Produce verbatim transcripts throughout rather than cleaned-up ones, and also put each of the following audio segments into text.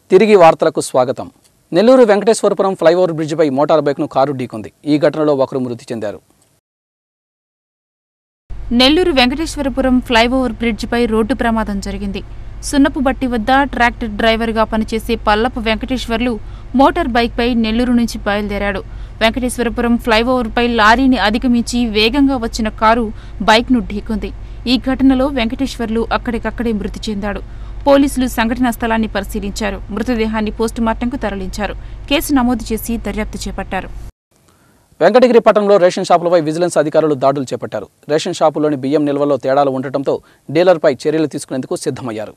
తిరిగి వార్తలకు స్వాగతం. నెల్లూరు వెంకటేశ్వరపురం ఫ్లైఓవర్ బ్రిడ్జిపై మోటార్ బైక్ను కారు ఢీకొంది. ఈ ఘటనలో ఒకరు మృతి చెందారు. నెల్లూరు వెంకటేశ్వరపురం ఫ్లైఓవర్ బ్రిడ్జిపై రోడ్డు ప్రమాదం జరిగింది. సున్నపు బట్టి వద్ద ట్రాక్టర్ డ్రైవర్గా పనిచేసే పల్లపు వెంకటేశ్వర్లు మోటార్ బైక్పై నెల్లూరు నుంచి బయలుదేరాడు. వెంకటేశ్వరపురం ఫ్లైఓవర్పై లారీని అధిగమించి వేగంగా వచ్చిన కారు బైక్ను ఢీకొంది. ఈ ఘటనలో వెంకటేశ్వర్లు అక్కడికక్కడే మృతి చెందాడు. పోలీసులు సంఘటనా స్థలాన్ని పరిశీలించారు. మృతదేహాన్ని పోస్టుమార్టంకు తరలించారు. కేసు నమోదు చేసి దర్యాప్తు చేపట్టారు. వెంకటగిరి పట్టణంలో రేషన్ షాపులపై విజిలెన్స్ అధికారులు దాడులు చేపట్టారు. రేషన్ షాపుల్లోని బియ్యం నిల్వలో తేడాలు ఉండటంతో డీలర్పై చర్యలు తీసుకునేందుకు సిద్ధమయ్యారు.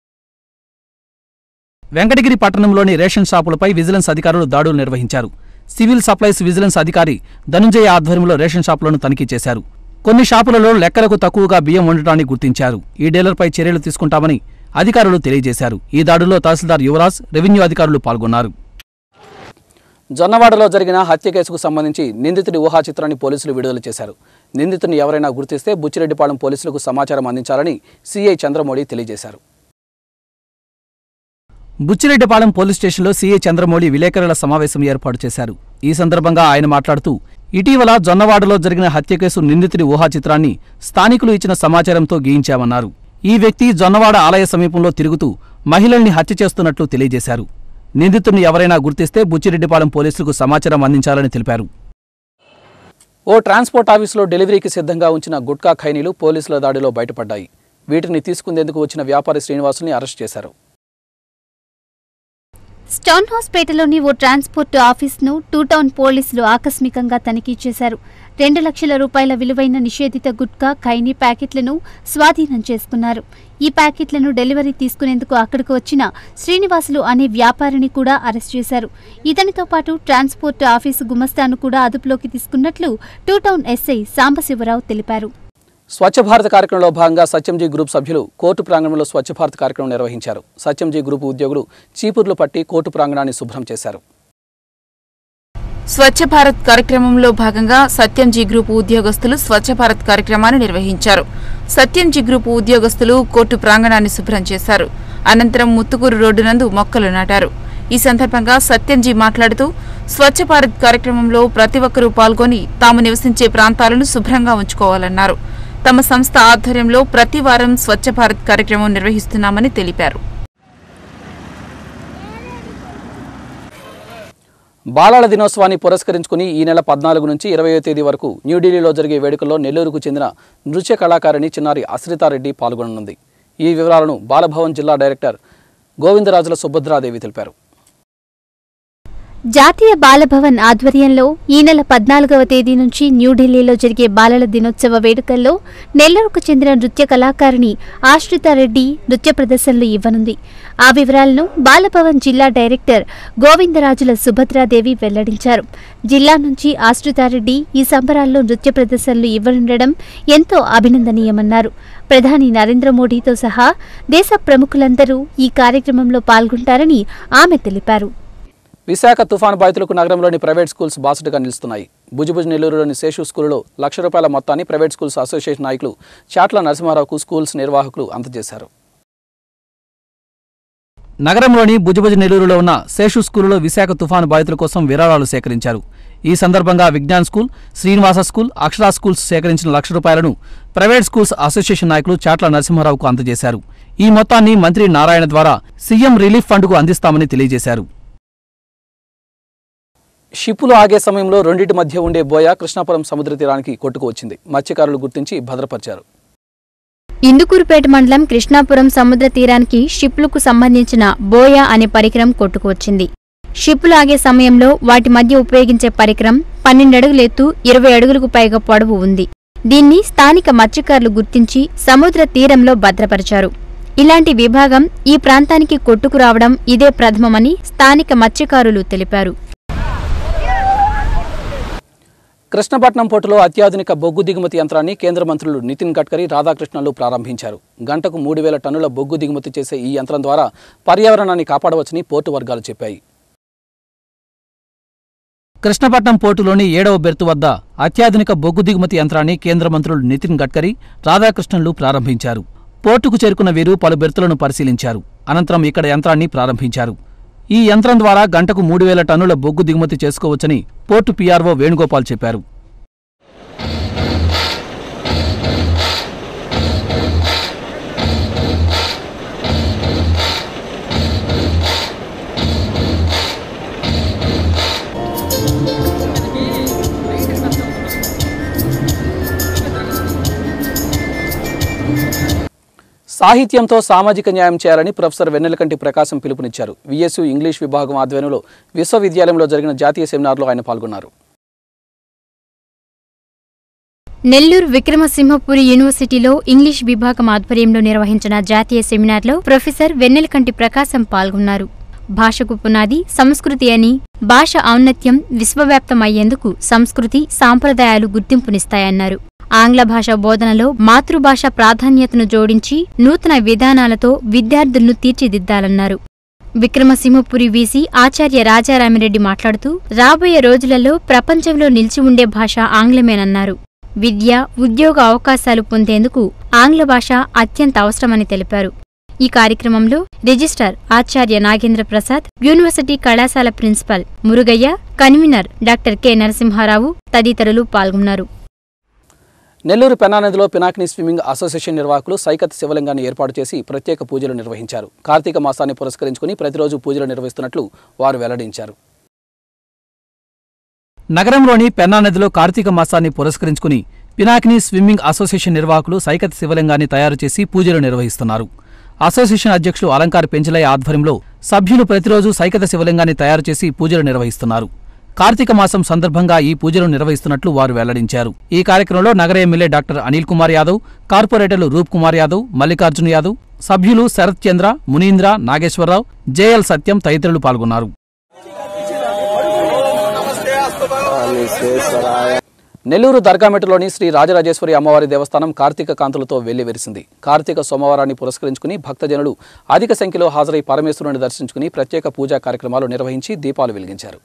వెంకటగిరి పట్టణంలోని రేషన్ షాపులపై విజిలెన్స్ అధికారులు దాడులు నిర్వహించారు. సివిల్ సప్లైస్ విజిలెన్స్ అధికారి ధనుంజయ ఆధ్వర్యంలో రేషన్ షాపులను తనిఖీ చేశారు. కొన్ని షాపులలో లెక్కలకు తక్కువగా బియ్యం ఉండటాన్ని గుర్తించారు. ఈ డీలర్పై చర్యలు తీసుకుంటామని అధికారులు తెలియజేశారు. ఈ దాడుల్లో తహసీల్దార్ యువరాజ్, రెవెన్యూ అధికారులు పాల్గొన్నారు. జొన్నవాడలో జరిగిన హత్య కేసుకు సంబంధించి నిందితుడి ఊహా చిత్రాన్ని పోలీసులు విడుదల చేశారు. నిందితుడిని ఎవరైనా గుర్తిస్తే బుచ్చిరెడ్డిపాళెం పోలీసులకు సమాచారం అందించాలని సీఐ చంద్రమౌళి తెలియజేశారు. బుచ్చిరెడ్డిపాళెం పోలీస్ స్టేషన్లో సీఐ చంద్రమౌళి విలేకరుల సమావేశం ఏర్పాటు చేశారు. ఈ సందర్భంగా ఆయన మాట్లాడుతూ, ఇటీవల జొన్నవాడలో జరిగిన హత్య కేసు నిందితుడి ఊహా చిత్రాన్ని స్థానికులు ఇచ్చిన సమాచారంతో గీయించామన్నారు. ఈ వ్యక్తి జొన్నవాడ ఆలయ సమీపంలో తిరుగుతూ మహిళల్ని హత్య చేస్తున్నట్లు తెలియజేశారు. నిందితుడిని ఎవరైనా గుర్తిస్తే బుచ్చిరెడ్డిపాళెం పోలీసులకు సమాచారం అందించాలని తెలిపారు. ఓ ట్రాన్స్పోర్ట్ ఆఫీసులో డెలివరీకి సిద్ధంగా ఉంచిన గుట్కా ఖైనీలు పోలీసుల దాడిలో బయటపడ్డాయి. వీటిని తీసుకుందేందుకు వచ్చిన వ్యాపారి శ్రీనివాసుని అరెస్ట్ చేశారు. స్టౌన్ హౌస్పేటలోని ఓ ట్రాన్స్పోర్ట్ ఆఫీస్ను టూ టౌన్ పోలీసులు ఆకస్మికంగా తనిఖీ చేశారు. రెండు లక్షల రూపాయల విలువైన నిషేధిత గుట్కా ఖైనీ ప్యాకెట్లను స్వాధీనం చేసుకున్నారు. ఈ ప్యాకెట్లను డెలివరీ తీసుకునేందుకు అక్కడికి వచ్చిన శ్రీనివాసులు అనే వ్యాపారిని కూడా అరెస్ట్ చేశారు. ఇతనితో పాటు ట్రాన్స్పోర్ట్ ఆఫీసు గుమస్తాను కూడా అదుపులోకి తీసుకున్నట్లు టూ టౌన్ ఎస్ఐ సాంబశివరావు తెలిపారు. స్వచ్ఛ భారత్ కార్యక్రమంలో భాగంగా సత్యంజీ గ్రూప్ సభ్యులు కోర్టు ప్రాంగణంలో స్వచ్ఛ భారత్ కార్యక్రమం నిర్వహించారు. సత్యంజీ గ్రూప్ ఉద్యోగులు చీపుర్లు పట్టి కోర్టు ప్రాంగణాన్ని శుభ్రం చేశారు. స్వచ్ఛ భారత్ కార్యక్రమంలో భాగంగా సత్యంజీ గ్రూప్ ఉద్యోగస్తులు స్వచ్ఛ భారత్ కార్యక్రమాన్ని నిర్వహించారు. సత్యంజీ గ్రూప్ ఉద్యోగస్తులు కోర్టు ప్రాంగణాన్ని శుభ్రం చేశారు. అనంతరం ముత్తుకూరు రోడ్డు నందు మొక్కలు నాటారు. ఈ సందర్భంగా సత్యంజీ మాట్లాడుతూ, స్వచ్ఛ భారత్ కార్యక్రమంలో ప్రతి ఒక్కరూ పాల్గొని తాము నివసించే ప్రాంతాలను శుభ్రంగా ఉంచుకోవాలన్నారు. తమ సంస్థ ఆధ్వర్యంలో ప్రతి వారం స్వచ్ఛ భారత్ కార్యక్రమం నిర్వహిస్తున్నామని తెలిపారు. బాలల దినోత్సవాన్ని పురస్కరించుకుని ఈ నెల పద్నాలుగు నుంచి ఇరవయో తేదీ వరకు న్యూఢిల్లీలో జరిగే వేడుకల్లో నెల్లూరుకు చెందిన నృత్య కళాకారిణి చిన్నారి అశ్రితారెడ్డి పాల్గొననుంది. ఈ వివరాలను బాలభవన్ జిల్లా డైరెక్టర్ గోవిందరాజుల సుభద్రాదేవి తెలిపారు. జాతీయ బాలభవన్ ఆధ్వర్యంలో ఈ నెల పద్నాలుగవ తేదీ నుంచి న్యూఢిల్లీలో జరిగే బాలల దినోత్సవ వేడుకల్లో నెల్లూరుకు చెందిన నృత్య కళాకారిణి ఆశ్రితారెడ్డి నృత్య ప్రదర్శనలు ఇవ్వనుంది. ఆ వివరాలను బాలభవన్ జిల్లా డైరెక్టర్ గోవిందరాజుల సుభద్రాదేవి వెల్లడించారు. జిల్లా నుంచి ఆశ్రితారెడ్డి ఈ సంబరాల్లో నృత్య ప్రదర్శనలు ఇవ్వనుండడం ఎంతో అభినందనీయమన్నారు. ప్రధాని నరేంద్ర మోడీతో సహా దేశ ప్రముఖులందరూ ఈ కార్యక్రమంలో పాల్గొంటారని ఆమె తెలిపారు. విశాఖ తుఫాను బాధితులకు నగరంలోని ప్రైవేట్ స్కూల్స్ బాసటగా నిలుస్తున్నాయి. భుజభుజ్ నెల్లూరులోని శేషు స్కూలులో లక్ష రూపాయల మొత్తాన్ని ప్రైవేట్ స్కూల్స్ అసోసియేషన్ నాయకులు చాట్ల నరసింహారావుకు స్కూల్స్ నిర్వాహకులు అందజేశారు. నగరంలోని భుజభుజ్ నెల్లూరులో ఉన్న శేషు స్కూలులో విశాఖ తుఫాను బాధితుల కోసం విరాళాలు సేకరించారు. ఈ సందర్భంగా Vignan school, Srinivasa school, Akshara schools సేకరించిన లక్ష రూపాయలను ప్రైవేట్ స్కూల్స్ అసోసియేషన్ నాయకులు చాట్ల నరసింహారావుకు అందజేశారు. ఈ మొత్తాన్ని మంత్రి నారాయణ ద్వారా సీఎం రిలీఫ్ ఫండ్కు అందిస్తామని తెలియజేశారు. షిప్పులు ఆగే సమయంలో రెండింటి మధ్య ఉండే బోయ కృష్ణాపురం సముద్ర తీరానికి కొట్టుకు వచ్చింది. మత్స్యకారులు గుర్తించి భద్రపరిచారు. ఇందుకూరుపేట మండలం కృష్ణాపురం సముద్ర తీరానికి షిప్లకు సంబంధించిన బోయ అనే పరికరం కొట్టుకువచ్చింది. షిప్పులు ఆగే సమయంలో వాటి మధ్య ఉపయోగించే పరికరం పన్నెండు అడుగుల ఎత్తు, ఇరవై అడుగులకు పైగా పొడవు ఉంది. దీన్ని స్థానిక మత్స్యకారులు గుర్తించి సముద్ర తీరంలో భద్రపరిచారు. ఇలాంటి విభాగం ఈ ప్రాంతానికి కొట్టుకురావడం ఇదే ప్రథమమని స్థానిక మత్స్యకారులు తెలిపారు. కృష్ణపట్నం పోర్టులో అత్యాధునిక బొగ్గు దిగుమతి యంత్రాన్ని కేంద్ర మంత్రులు నితిన్ గడ్కరీ, రాధాకృష్ణన్లు ప్రారంభించారు. గంటకు మూడు వేల టన్నుల బొగ్గు దిగుమతి చేసే ఈ యంత్రం ద్వారా పర్యావరణాన్ని కాపాడవచ్చని పోర్టు వర్గాలు చెప్పాయి. కృష్ణపట్నం పోర్టులోని ఏడవ బెర్తు వద్ద అత్యాధునిక బొగ్గు దిగుమతి యంత్రాన్ని కేంద్ర మంత్రులు నితిన్ గడ్కరీ, రాధాకృష్ణన్లు ప్రారంభించారు. పోర్టుకు చేరుకున్న వీరు పలు బెర్తులను పరిశీలించారు. అనంతరం ఇక్కడ యంత్రాన్ని ప్రారంభించారు. ఈ యంత్రం ద్వారా గంటకు మూడు వేల టన్నుల బొగ్గు దిగుమతి చేసుకోవచ్చని పోర్టు పీఆర్ఓ వేణుగోపాల్ చెప్పారు. సాహిత్యంతో సామాజిక న్యాయం చేయాలని ప్రొఫెసర్ వెన్నెలకంటి ప్రకాశం పిలుపునిచ్చారు. విఎస్యు ఇంగ్లీష్ విభాగం ఆధ్వర్యంలో విశ్వవిద్యాలయంలో జరిగిన జాతీయ సెమినార్లో ఆయన పాల్గొన్నారు. నెల్లూరు విక్రమసింహపురి యూనివర్సిటీలో ఇంగ్లీష్ విభాగం ఆధ్వర్యంలో నిర్వహించిన జాతీయ సెమినార్లో ప్రొఫెసర్ వెన్నెలకంటి ప్రకాశం పాల్గొన్నారు. భాషకు పునాది సంస్కృతి అని, భాష ఔన్నత్యం విశ్వవ్యాప్తం అయ్యేందుకు సంస్కృతి సాంప్రదాయాలు గుర్తింపునిస్తాయన్నారు. ఆంగ్ల భాష బోధనలో మాతృభాష ప్రాధాన్యతను జోడించి నూతన విధానాలతో విద్యార్థులను తీర్చిదిద్దాలన్నారు. విక్రమసింహపురి వీసీ ఆచార్య రాజారామిరెడ్డి మాట్లాడుతూ రాబోయే రోజులలో ప్రపంచంలో నిలిచి ఉండే భాష ఆంగ్లమేనన్నారు. విద్య, ఉద్యోగ అవకాశాలు పొందేందుకు ఆంగ్ల భాష అత్యంత అవసరమని తెలిపారు. ఈ కార్యక్రమంలో రిజిస్ట్రార్ ఆచార్య నాగేంద్ర ప్రసాద్, యూనివర్సిటీ కళాశాల principal Murugaiah, convener doctor K Narasimharao తదితరులు పాల్గొన్నారు. నెల్లూరు పెన్నా నదిలో పినాకిని స్విమ్మింగ్ అసోసియేషన్ నిర్వాహకులు సైకత్ శివలింగాన్ని ఏర్పాటు చేసి ప్రత్యేక పూజలు నిర్వహించారు. కార్తీక మాసాన్ని పురస్కరించుకుని ప్రతిరోజు పూజలు నిర్వహిస్తున్నట్లు వారు వెల్లడించారు. నగరంలోని పెన్నా నదిలో కార్తీక మాసాన్ని పురస్కరించుకుని పినాకిని స్విమ్మింగ్ అసోసియేషన్ నిర్వాహకులు సైకత్ శివలింగాన్ని తయారు చేసి పూజలు నిర్వహిస్తున్నారు. అసోసియేషన్ అధ్యక్షులు అలంకార్ పెంచలయ్య ఆధ్వర్యంలో సభ్యులు ప్రతిరోజు సైకత శివలింగాన్ని తయారు చేసి పూజలు నిర్వహిస్తున్నారు. కార్తీక మాసం సందర్భంగా ఈ పూజలు నిర్వహిస్తున్నట్లు వారు వెల్లడించారు. ఈ కార్యక్రమంలో నగర ఎమ్మెల్యే డాక్టర్ అనిల్ కుమార్ యాదవ్, కార్పొరేటర్లు రూప్ కుమార్ యాదవ్, మల్లికార్జున్ యాదవ్, సభ్యులు శరత్ చంద్ర, మునీంద్ర, నాగేశ్వరరావు, జేఎల్ సత్యం తదితరులు పాల్గొన్నారు. నెల్లూరు దర్గామెట్టులోని శ్రీ రాజరాజేశ్వరి అమ్మవారి దేవస్థానం కార్తీక కాంతులతో వెల్లివిరిసింది. కార్తీక సోమవారాన్ని పురస్కరించుకుని భక్తజనులు అధిక సంఖ్యలో హాజరై పరమేశ్వరుని దర్శించుకుని ప్రత్యేక పూజా కార్యక్రమాలు నిర్వహించి దీపాలు వెలిగించారు.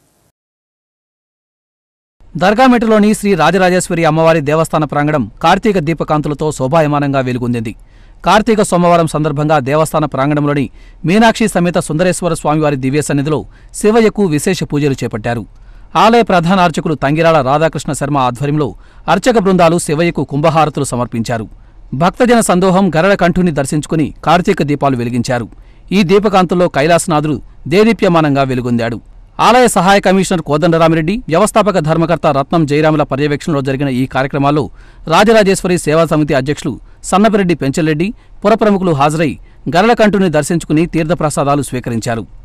దర్గామెట్టులోని శ్రీ రాజరాజేశ్వరి అమ్మవారి దేవస్థాన ప్రాంగణం కార్తీక దీపకాంతులతో శోభాయమానంగా వెలుగొందింది. కార్తీక సోమవారం సందర్భంగా దేవస్థాన ప్రాంగణంలోని మీనాక్షి సమేత సుందరేశ్వర స్వామివారి దివ్య సన్నిధిలో శివయ్యకు విశేష పూజలు చేపట్టారు. ఆలయ ప్రధాన అర్చకులు తంగిరాల రాధాకృష్ణ శర్మ ఆధ్వర్యంలో అర్చక బృందాలు శివయ్యకు కుంభహారతులు సమర్పించారు. భక్తజన సందోహం గరళ కంఠుని దర్శించుకుని కార్తీక దీపాలు వెలిగించారు. ఈ దీపకాంతుల్లో కైలాసనాథుడు దేదీప్యమానంగా వెలుగొందాడు. ఆలయ సహాయ కమిషనర్ కోదండరామిరెడ్డి, వ్యవస్థాపక ధర్మకర్త రత్నం జయరాముల పర్యవేక్షణలో జరిగిన ఈ కార్యక్రమాల్లో రాజరాజేశ్వరి సేవా సమితి అధ్యక్షులు సన్నపిరెడ్డి పెంచలరెడ్డి, పురప్రముఖులు హాజరై గరళకంఠుని దర్శించుకుని తీర్థప్రసాదాలు స్వీకరించారు.